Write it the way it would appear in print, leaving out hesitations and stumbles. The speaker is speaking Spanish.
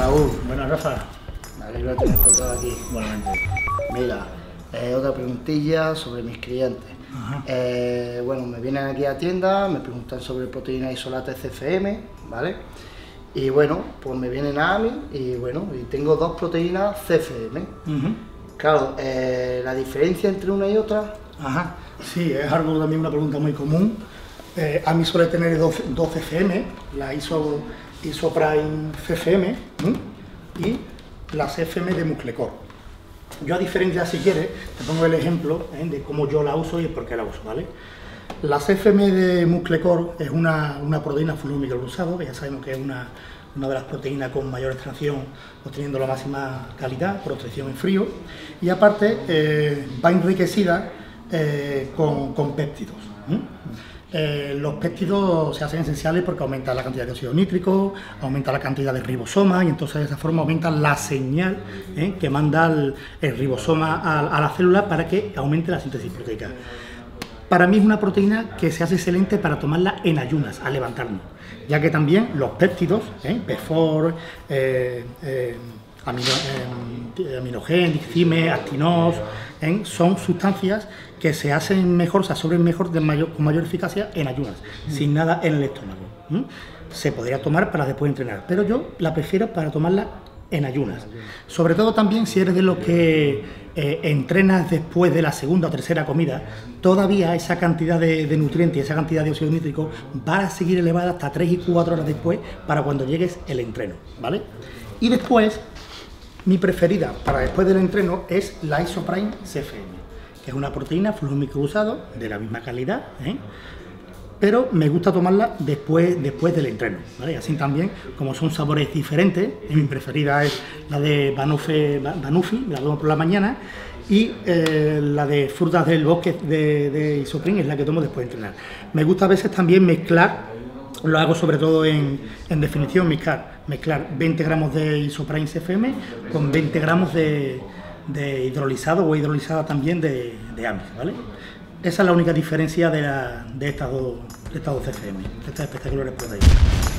Raúl, Buenas, Rafa. me alegro de tenerte todo aquí. Igualmente. Mira, otra preguntilla sobre mis clientes. Bueno, me vienen aquí a tienda, me preguntan sobre proteína isolate CFM, ¿vale? Y bueno, pues me vienen a mí y bueno, y tengo dos proteínas CFM. Claro, la diferencia entre una y otra. Ajá, sí, es algo también una pregunta muy común. A mí suele tener dos CFM, la Isoprime CFM y la CFM de Muclecor. Yo, a diferencia, si quieres, te pongo el ejemplo de cómo yo la uso y por qué la uso, ¿vale? La CFM de Muclecor es una proteína fulvomicroluzado, que ya sabemos que es una de las proteínas con mayor extracción, obteniendo la máxima calidad por obtención en frío, y aparte va enriquecida con péptidos. Los péptidos se hacen esenciales porque aumentan la cantidad de óxido nítrico, aumenta la cantidad de ribosoma y entonces de esa forma aumentan la señal que manda el ribosoma a la célula para que aumente la síntesis proteica. Para mí es una proteína que se hace excelente para tomarla en ayunas, al levantarnos, ya que también los péptidos, P4, aminogen, dicime, actinos, son sustancias que se hacen mejor, se absorben mejor con mayor eficacia en ayunas, sin nada en el estómago. Se podría tomar para después entrenar, pero yo la prefiero para tomarla en ayunas. Sobre todo también si eres de los que entrenas después de la segunda o tercera comida, todavía esa cantidad de nutrientes, esa cantidad de óxido nítrico va a seguir elevada hasta 3 y 4 horas después para cuando llegues el entreno, ¿vale? Y después, mi preferida para después del entreno es la Isoprime CFM, que es una proteína fulvomicroluzado de la misma calidad, pero me gusta tomarla después del entreno, ¿vale? Así también, como son sabores diferentes, mi preferida es la de Banufi, la tomo por la mañana, y la de frutas del bosque de Isoprime es la que tomo después de entrenar. Me gusta a veces también mezclar, lo hago sobre todo en definición, mezclar 20 gramos de Isoprime CFM con 20 gramos de hidrolizado o hidrolizada también de AMI, ¿vale? Esa es la única diferencia de estas dos CFM, de estas espectaculares proteínas.